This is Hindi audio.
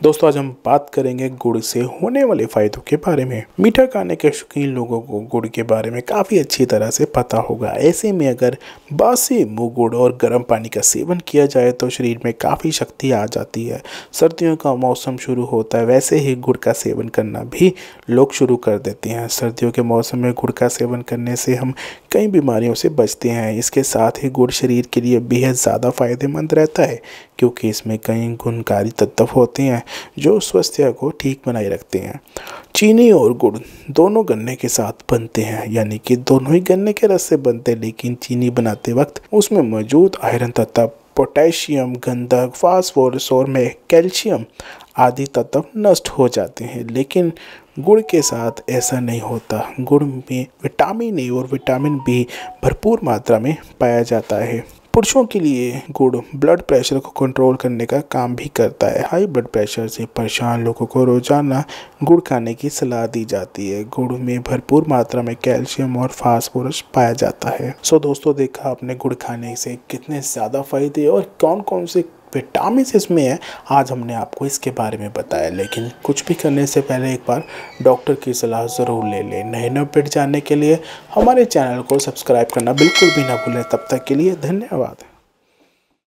दोस्तों आज हम बात करेंगे गुड़ से होने वाले फायदों के बारे में। मीठा खाने के शौकीन लोगों को गुड़ के बारे में काफ़ी अच्छी तरह से पता होगा। ऐसे में अगर बासी मुँह गुड़ और गर्म पानी का सेवन किया जाए तो शरीर में काफ़ी शक्ति आ जाती है। सर्दियों का मौसम शुरू होता है, वैसे ही गुड़ का सेवन करना भी लोग शुरू कर देते हैं। सर्दियों के मौसम में गुड़ का सेवन करने से हम कई बीमारियों से बचते हैं। इसके साथ ही गुड़ शरीर के लिए बेहद ज़्यादा फायदेमंद रहता है क्योंकि इसमें कई गुणकारी तत्व होते हैं जो स्वास्थ्य को ठीक बनाए रखते हैं। चीनी और गुड़ दोनों गन्ने के साथ बनते हैं, यानी कि दोनों ही गन्ने के रस से बनते हैं, लेकिन चीनी बनाते वक्त उसमें मौजूद आयरन तत्व, पोटेशियम, गंधक, फास्फोरस और में कैल्शियम आदि तत्व नष्ट हो जाते हैं। लेकिन गुड़ के साथ ऐसा नहीं होता। गुड़ में विटामिन ए और विटामिन बी भरपूर मात्रा में पाया जाता है। पुरुषों के लिए गुड़ ब्लड प्रेशर को कंट्रोल करने का काम भी करता है। हाई ब्लड प्रेशर से परेशान लोगों को रोजाना गुड़ खाने की सलाह दी जाती है। गुड़ में भरपूर मात्रा में कैल्शियम और फास्फोरस पाया जाता है। सो दोस्तों, देखा आपने गुड़ खाने से कितने ज़्यादा फायदे और कौन कौन से विटामिन इसमें है, आज हमने आपको इसके बारे में बताया। लेकिन कुछ भी करने से पहले एक बार डॉक्टर की सलाह ज़रूर ले लें। नए नए अपडेट जानने के लिए हमारे चैनल को सब्सक्राइब करना बिल्कुल भी ना भूलें। तब तक के लिए धन्यवाद।